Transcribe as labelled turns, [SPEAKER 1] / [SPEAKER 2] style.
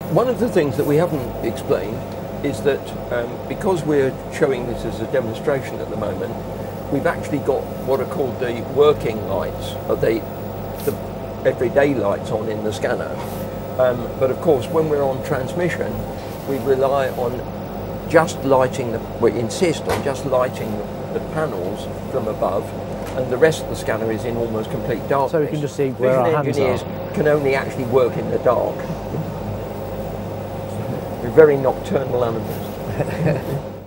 [SPEAKER 1] One of the things that we haven't explained is that because we're showing this as a demonstration at the moment, we've actually got what are called the working lights, or the everyday lights on in the scanner. But of course, when we're on transmission, we rely on just lighting, we insist on just lighting the panels from above, and the rest of the scanner is in almost complete darkness.
[SPEAKER 2] So we can just see where our hands
[SPEAKER 1] engineers
[SPEAKER 2] are.
[SPEAKER 1] can only actually work in the dark. We're very nocturnal animals.